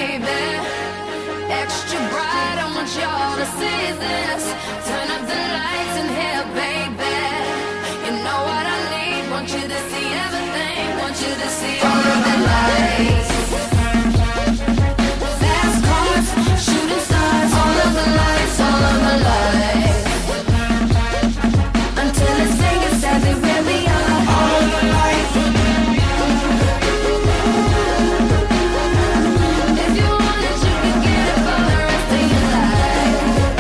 baby. Extra bright, I want y'all to see this. Turn up the lights in here, baby. You know what I need, want you to see everything. Want you to see all of the lights. Fast cars, shooting stars, all of the lights, all of the lights. Until it's Vegas, that they really are. All of the lights. If you want it, you can get it for the rest of your life.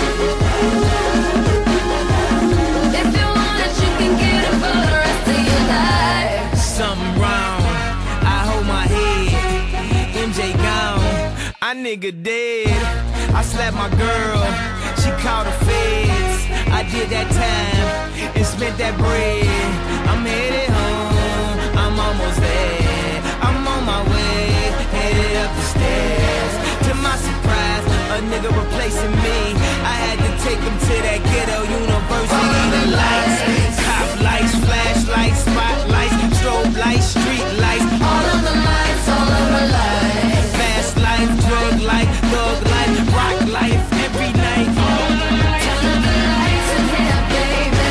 If you want it, you can get it for the rest of your life. Something wrong, I hold my head. MJ gone, I nigga dead. I slapped my girl, she called the feds. I did that time and spent that bread. I'm headed home, I'm almost there. I'm on my way, headed up the stairs. To my surprise, a nigga replacing me. I had to take him to that ghetto university. The lights, cop lights, flashlights, spotlights, strobe lights, street lights. All of the lights, all of the lights. Fast life, drug life, thug life, rock life, every night. Turn up the lights in here, baby.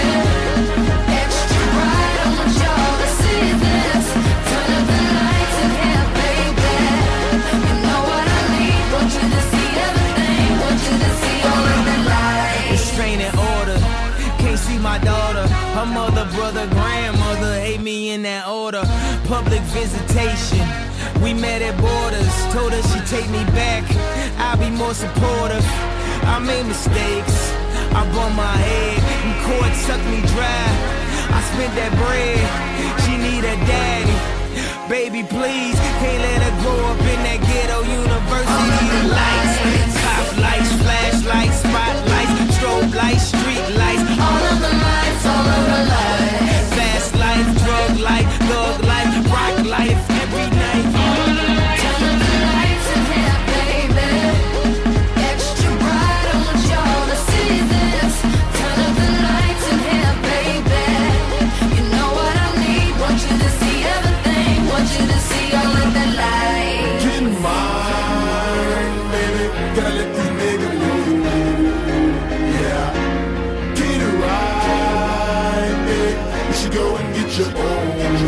Extra bright, I want y'all to see this. Turn up the lights in here, baby. You know what I need, want you to see everything. Want you to see all of the lights. Restraining order, can't see my daughter. Her mother, brother, grandmother hate me in that order. Public visitation, we met at borders. Told her she'd take me back, I'll be more supportive. I made mistakes, I bumped my head, and court sucked me dry. I spent that bread, she need a daddy. Baby, please, can't let her grow up in that ghetto university. The lights, cop lights, flashlights, spotlights, strobe lights, street lights. All of the lights, all of the lights. Fast life, drug life, thug life, rock life, every night. Turn up the lights in here, baby. Extra bright, I want y'all to see this. Turn up the lights in here, baby. You know what I need, want you to see everything. Want you to see all of the lights. Get in mine, baby. Gotta let these niggas know. Yeah. Get it right, baby. You should go and get your own.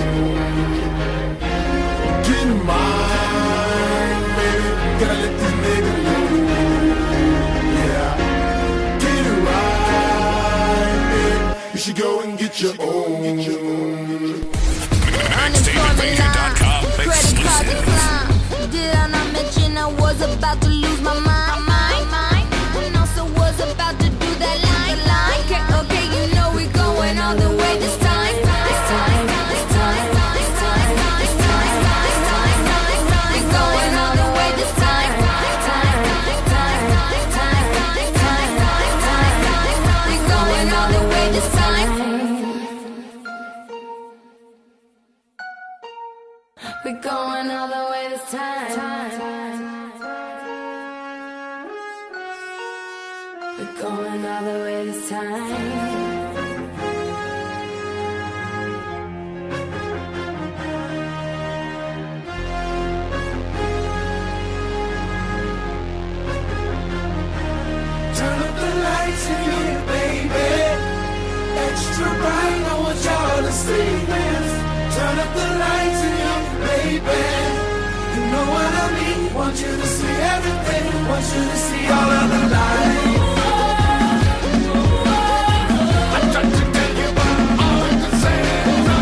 Get in mine, baby. Gotta let these niggas know. Yeah. Get it right, baby. You should go and get your own. MixTapeMania.com Credit card decline. Did I not mention I was about to lose my mind? And also was about to do that line. Okay, you know we going all the way this time. We going all the way this time. We going all the way this time. We're going all the way this time. We're going all the way this time. Turn up the lights in here, baby. Extra bright, I want y'all to see this. Turn up the lights in here, baby. You know what I mean, want you to see everything. Want you to see all of the lights. I tried to tell you, but all I can say is no.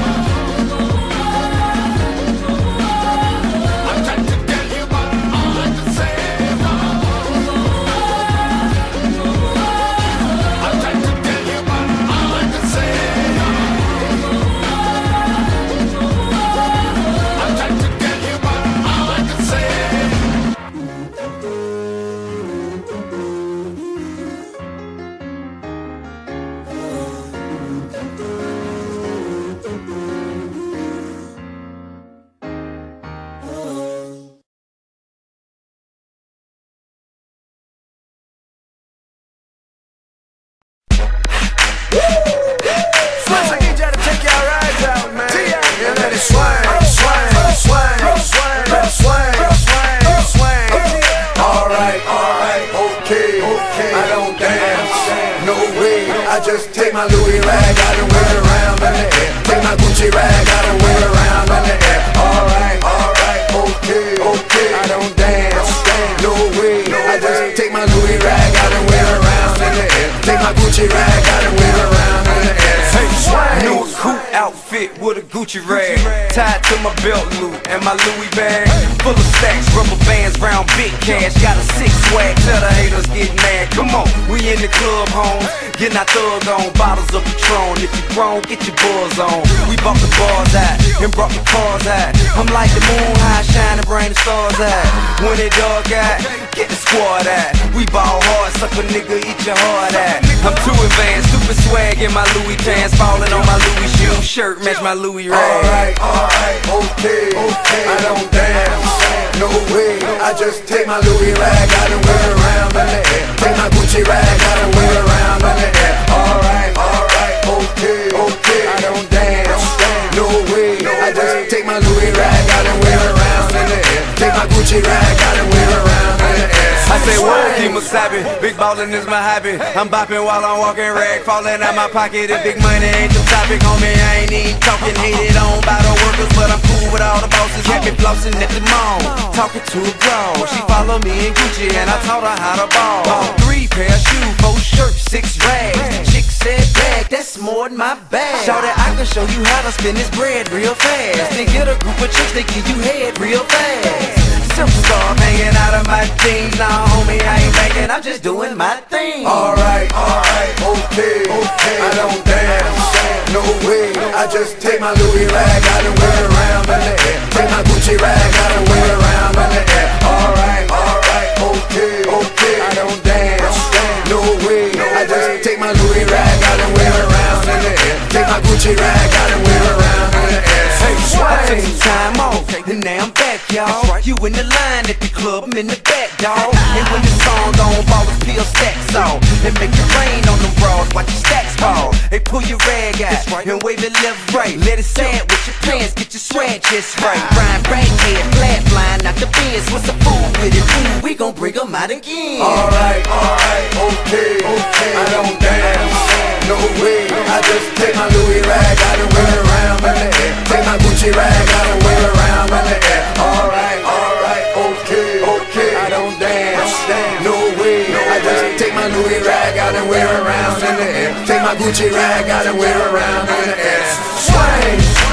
I tried to tell you, but all I can say is no. I tried to tell you, but all I can say is no. I tried to tell you, but all I can say is just take my Louis rag out and wear it around in the air. Take my Gucci rag out and wear it around in the air. Alright, okay, I don't dance, no way. I just take my Louis rag out and wear it around in the air. Take my Gucci rag out and wear it around in the air. Hey, new coupe outfit with a Gucci rag tied to my belt loop and my Louis bag full of stacks, rubber bands, round big cash. Got a six swag, tell the haters get mad. Come on, we in the club, home, getting our thug on, bottles of Patron. If you grown, get your buzz on. We bought the bars out and brought the cars out. I'm like the moon high, shining, bring the stars out. When it dark out, get the squad out. We ball hard, suck a nigga, eat your heart out. I'm too advanced, stupid swag in my Louis pants, falling on my Louis shoe shirt, match my Louis rag. Alright, okay, I don't dance, no way. I just take my Louis rag out and wear it around in the air. Take my Gucci rag out and wear it around in the air. Alright, okay, I don't dance, no way. I just take my Louis rag out and wear it around in the air. Take my Gucci rag out and wear it around in the air. I say, whoa, keep wasabi, big ballin' is my hobby. I'm bopping while I'm walking, rag falling out my pocket. If big money ain't the topic, homie, I ain't even talking. Hated on by the workers, but I'm cool with all the bosses. Had me flossing at the mall, talking to a girl. She follow me in Gucci and I taught her how to ball. Bought 3 pair of shoes, 4 shirts, 6 rags. Chick said, bag, that's more than my bag. Shout it, I can show you how to spend this bread real fast. Then get a group of chicks, they give you head real fast. Superstar hanging out of my jeans. Nah, homie, I ain't banking, I'm just doing my thing. Alright, okay, I don't dance, no way. I just take my Louis rag out and wear it around in the air. Take my Gucci rag out and wear it around in the air. Alright, okay, I don't dance, no way. I just take my Louis rag out and wear it around in the air. Take my Gucci rag out and wear it around in the air. I took some time off, and now I'm back, y'all. You in the line at the club, I'm in the back, dawg. And when the song on, ballers peel stacks off. And make it rain on them bras, watch your stacks fall. They pull your rag out, and wave it left, right. Let it sand with your pants, get your swag just right. Ryan Brackhead, flat flying out the bins. What's a fool with it? Ooh, we gon' bring them out again. Alright, okay, I don't dance, no way. I just take my Louis rag out and wear it around in the air. Take my Gucci rag out and wear it around in the air. Alright, okay, I don't dance, no way. I just take my Louis rag out and wear it around in the air. Take my Gucci rag out and wear it around in the air. Swing!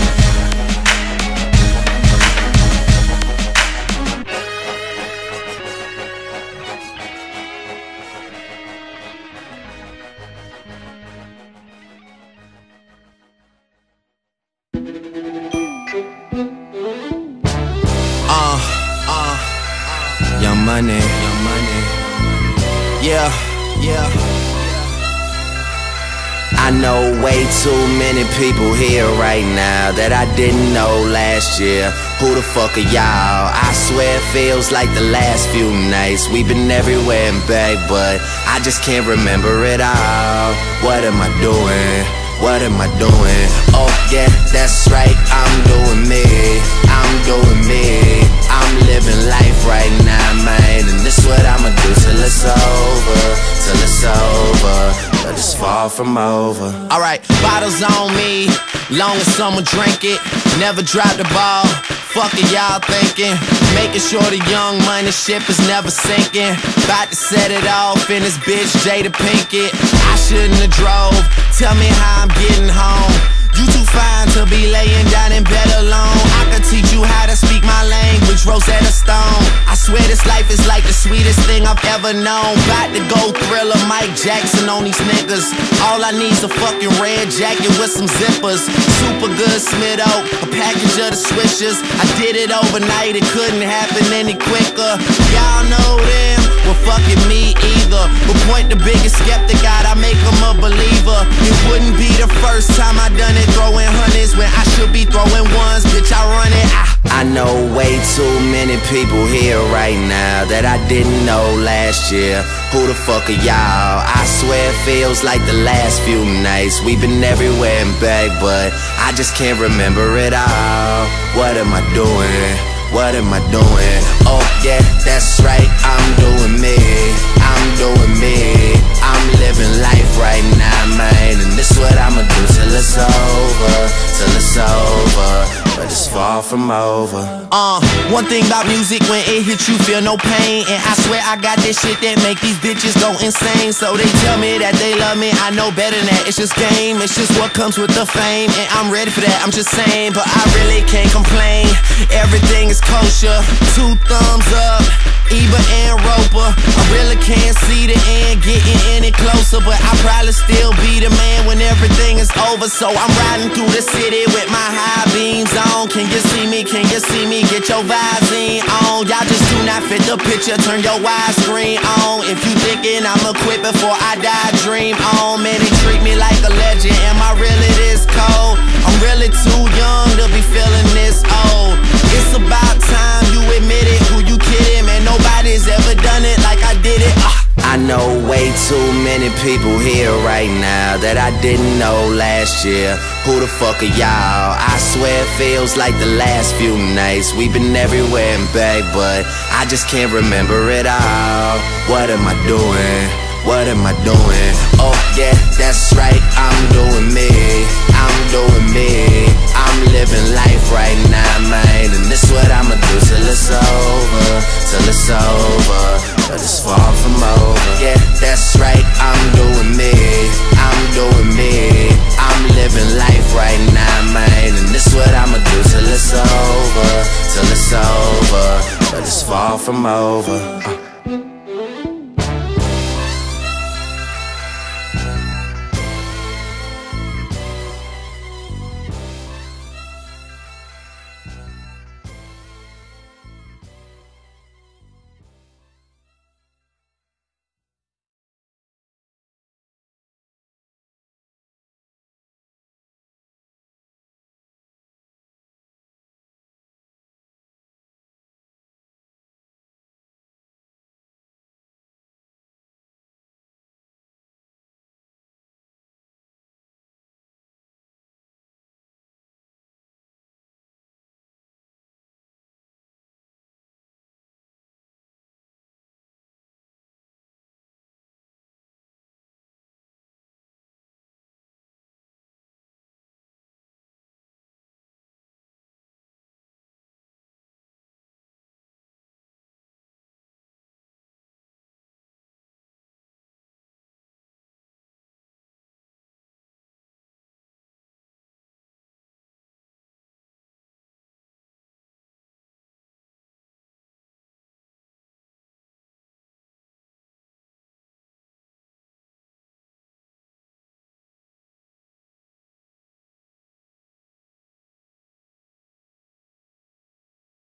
Young money, yeah. I know way too many people here right now that I didn't know last year. Who the fuck are y'all? I swear it feels like the last few nights. We've been everywhere and back, but I just can't remember it all. What am I doing? What am I doing? Oh yeah, that's right, I'm doing me. I'm doing me. I'm living life right now, man. And this what I'ma do till it's over. Till it's over, but it's far from over. Alright, bottles on me, long as someone drink it. Never drop the ball, fuck it y'all thinking. Making sure the young money ship is never sinking. About to set it off in this bitch Jada Pinkett. I shouldn't have drove, tell me how I'm getting home. You too fine to be laying down in bed alone. I could teach you how to speak my language, Rosetta Stone. I swear this life is like the sweetest thing I've ever known. About to go Thriller, Mike Jackson on these niggas. All I need's a fucking red jacket with some zippers. Super good Smitto, a package of the Swishers. I did it overnight, it couldn't happen any quicker. Y'all know them, well fucking me either. But point the biggest skeptic out, I make him a believer. It wouldn't be the first time I done it, throwing hundreds when I should be throwing ones. Bitch, I run it. I know way too many people here right now that I didn't know last year. Who the fuck are y'all? I swear it feels like the last few nights. We've been everywhere and back, but I just can't remember it all. What am I doing? What am I doing? Oh yeah, that's right, I'm doing me. I'm doing me. I'm living life right now, man, and this what I'ma do till it's over, till it's over. But it's far from over. One thing about music, when it hits you feel no pain. And I swear I got this shit that make these bitches go insane. So they tell me that they love me, I know better than that. It's just game, it's just what comes with the fame. And I'm ready for that, I'm just saying, but I really can't complain. Everything is kosher, 2 thumbs up, Eva and Roper. I really can't see the end getting any closer, but I'll probably still be the man when everything is over. So I'm riding through the city with my high beams on. Can you see me? Can you see me? Get your Visine on. Y'all just do not fit the picture, turn your widescreen on. If you thinking I'ma quit before I die, dream on. Man, they treat me like a legend. Am I really this cold? I'm really too young to be feeling this old. It's about time you admit it. Who you kidding? Man, nobody's ever done it like I did it. I know way too many people here right now that I didn't know last year. Who the fuck are y'all? I swear it feels like the last few nights. We've been everywhere and back, but I just can't remember it all. What am I doing? What am I doing? Oh yeah, that's right, I'm doing me. I'm doing me. I'm living life right now, man, and this what I'ma do till it's over, till it's over. But it's far from over. Yeah, that's right, I'm doing me. I'm doing me. I'm living life right now, man, and this what I'ma do till it's over, till it's over. But it's far from over.